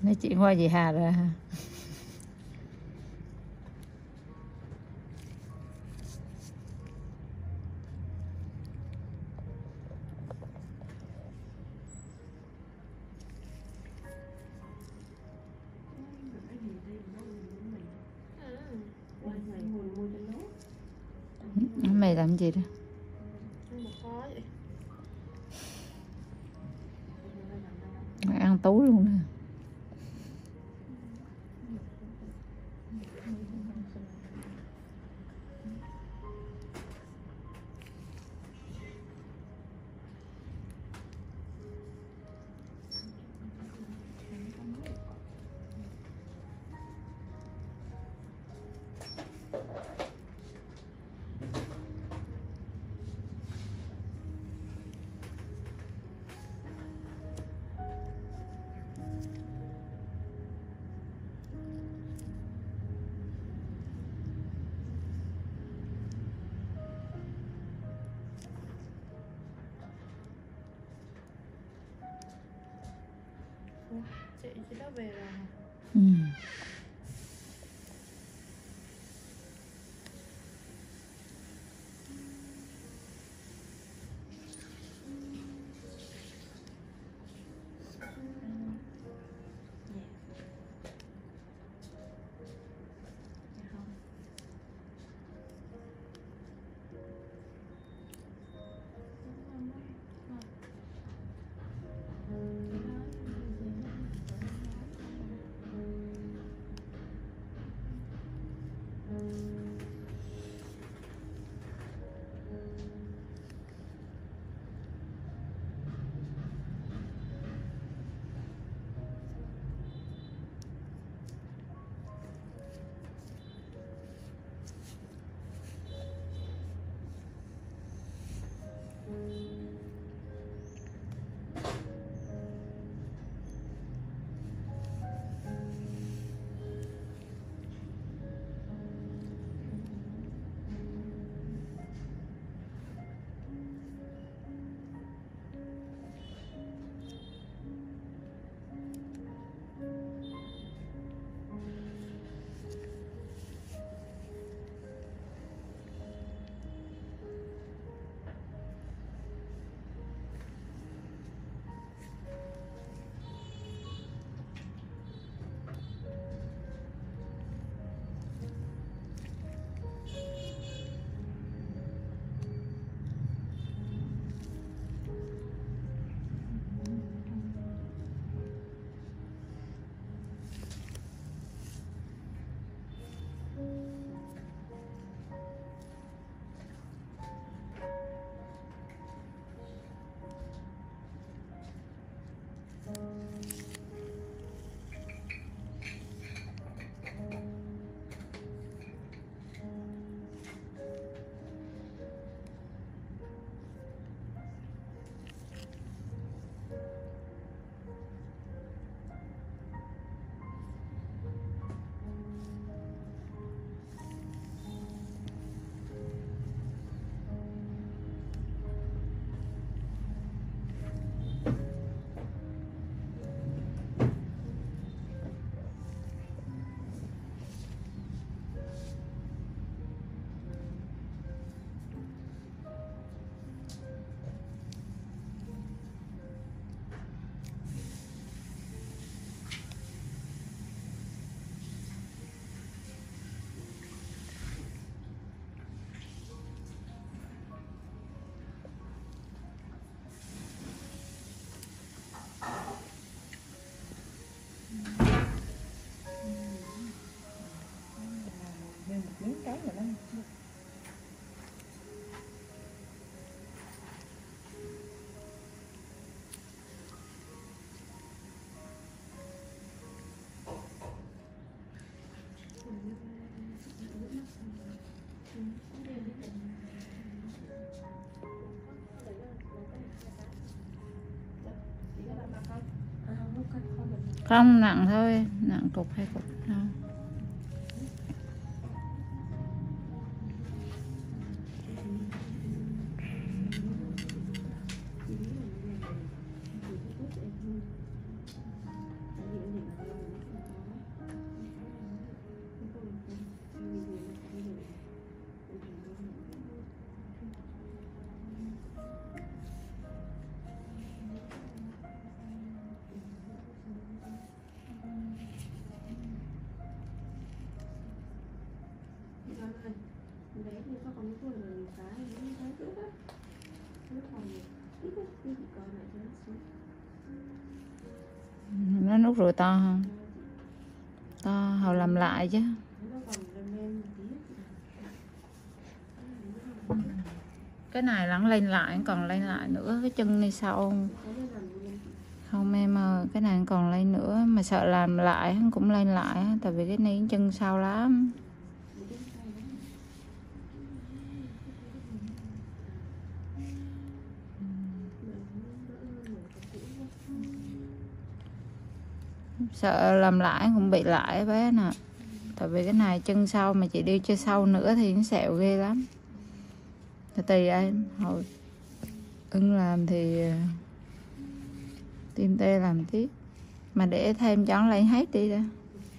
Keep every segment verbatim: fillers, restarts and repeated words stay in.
Nói chuyện qua chị Hà rồi hả? Mày làm gì đó? Mày ăn túi luôn nè. Chị chị đã về rồi. Ừ. Không nặng thôi, nặng cục hay cục không. Nó nút ruồi to không? To hồi làm lại chứ. Cái này lắng lên lại, còn lên lại nữa. Cái chân này sau không em ơi, cái này còn lên nữa. Mà sợ làm lại cũng lên lại. Tại vì cái này chân sau lắm. Sợ làm lại cũng bị lại bé nè. Tại vì cái này chân sau mà chị đi chơi sau nữa thì nó sẹo ghê lắm. Thì tùy em. Hồi ưng làm thì tim tê làm tiếp. Mà để thêm cho nó lên hết đi đó.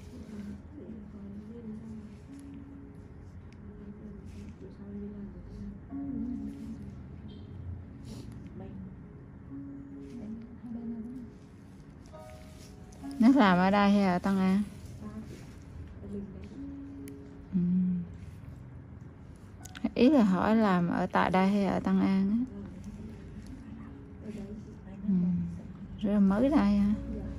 Nó làm ở đây hay ở Tân An? Ừ. Ý là hỏi làm ở tại đây hay ở Tân An á? Ừ. Rất là mới đây hả?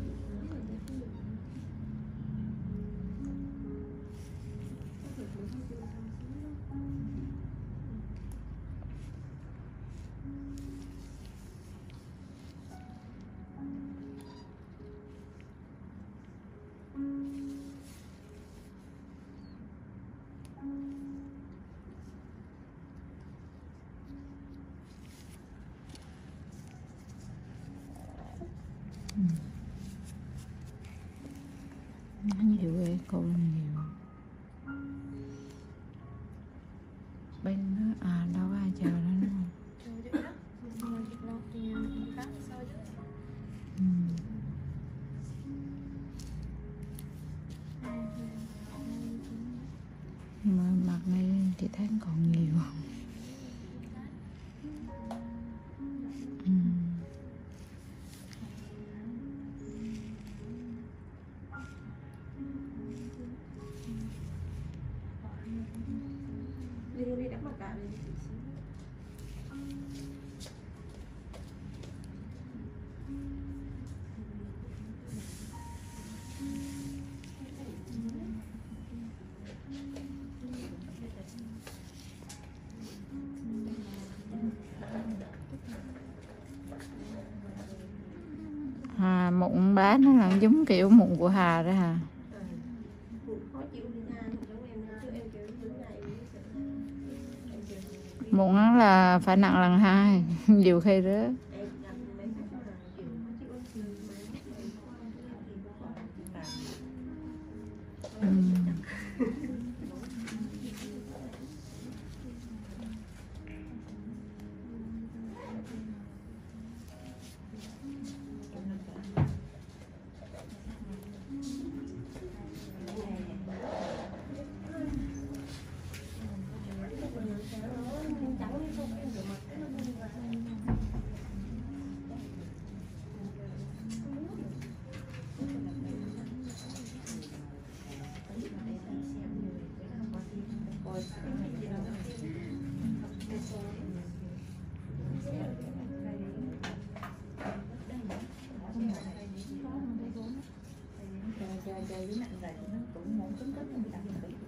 Ừ. Nó nhiều ghê, cô nhiều. Bên đó, à đâu có ai chờ nữa đúng không? Ừ. Mà mặt này chị thấy còn nhiều. Ừ. À, mụn bá nó là giống kiểu mụn của Hà đó hả? Mụn nó là phải nặng lần hai, nhiều khi đó. Ừ. Chơi với nặng rồi nó cũng muốn cứng cứng mình đặt